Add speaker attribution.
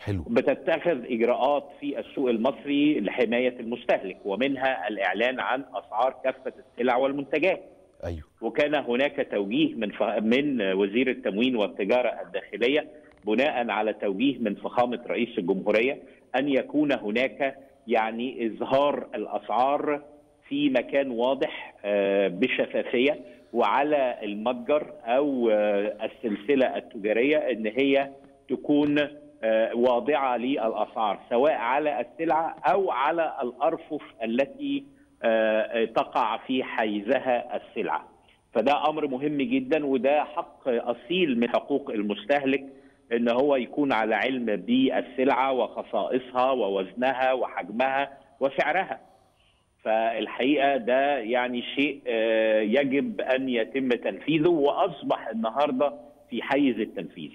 Speaker 1: حلو.
Speaker 2: بتتخذ إجراءات في السوق المصري لحماية المستهلك، ومنها الإعلان عن أسعار كافة السلع والمنتجات.
Speaker 1: أيوه.
Speaker 2: وكان هناك توجيه من وزير التموين والتجارة الداخلية بناء على توجيه من فخامة رئيس الجمهورية أن يكون هناك يعني إظهار الأسعار في مكان واضح بشفافية، وعلى المتجر أو السلسلة التجارية أن هي تكون واضعة للأسعار، سواء على السلعة أو على الأرفف التي تقع في حيزها السلعة. فده أمر مهم جدا، وده حق أصيل من حقوق المستهلك ان هو يكون على علم بالسلعه وخصائصها ووزنها وحجمها وسعرها. فالحقيقه ده يعني شيء يجب ان يتم تنفيذه، واصبح النهارده في حيز التنفيذ.